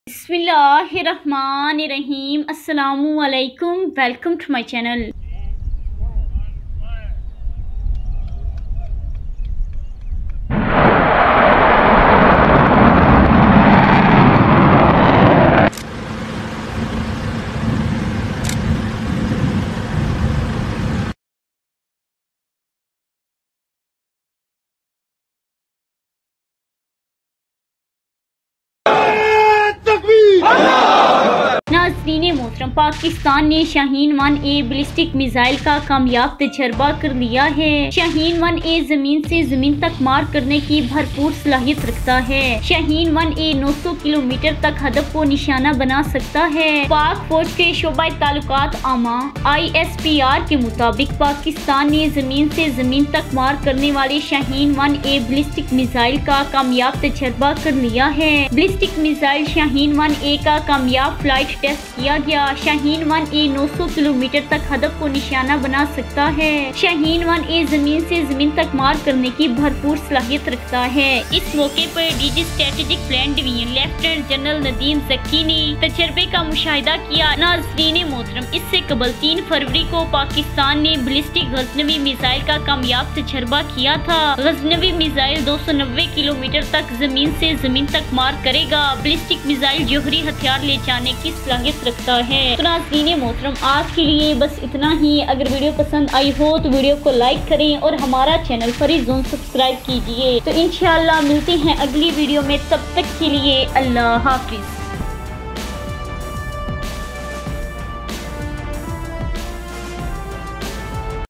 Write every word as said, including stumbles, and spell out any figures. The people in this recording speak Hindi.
बिस्मिल्लाहिर्रहमानिर्रहीम। अस्सलामु अलैकुम। Welcome to my channel. नाज़रीन मोहतरम, पाकिस्तान ने Shaheen one A ballistic missile का कामयाब तजर्बा कर लिया है। शाहीन वन ए जमीन से जमीन तक मार करने की भरपूर सलाहियत रखता है। शाहीन वन ए नौ सौ किलोमीटर तक हदफ को निशाना बना सकता है। पाक फौज के शोबा ताल्लुकात आमा आई एस पी आर के मुताबिक पाकिस्तान ने जमीन से जमीन तक मार करने वाले Shaheen one A ballistic missile का कामयाब तजर्बा कर लिया है। Ballistic missile Shaheen one A का कामयाब फ्लाइट टेस्ट किया गया। शाहीन वन ए नौ सौ किलोमीटर तक हदफ को निशाना बना सकता है। शाहीन वन ए जमीन से जमीन तक मार करने की भरपूर सलाहियत रखता है। इस मौके पर DG strategic plan division lieutenant general Nadeem Zakki ने तजर्बे का मुशाहिदा किया। नाज़रीन मोहतरम, इससे कबल तीन फरवरी को पाकिस्तान ने बैलिस्टिक गजनवी मिसाइल का कामयाब तजर्बा किया था। गजनवी मिसाइल दो सौ नब्बे किलोमीटर तक जमीन से जमीन तक मार करेगा। बैलिस्टिक मिसाइल जोहरी हथियार ले जाने की सलाहियत रखता है। तो नाज़रीन मोहतरम, आज के लिए बस इतना ही। अगर वीडियो पसंद आई हो तो वीडियो को लाइक करें और हमारा चैनल फरी जोन सब्सक्राइब कीजिए। तो इंशाल्लाह मिलते हैं अगली वीडियो में, तब तक के लिए अल्लाह हाफिज।